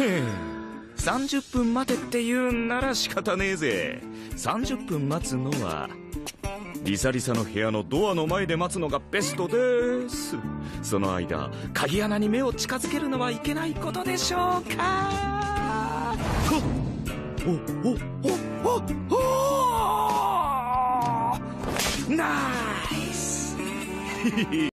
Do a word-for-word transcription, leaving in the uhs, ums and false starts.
さんじゅっぷん待てって言うんなら仕方ねえぜ。さんじゅっぷん待つのはリサリサの部屋のドアの前で待つのがベストです。その間鍵穴に目を近づけるのはいけないことでしょうか。おおおおおおナイス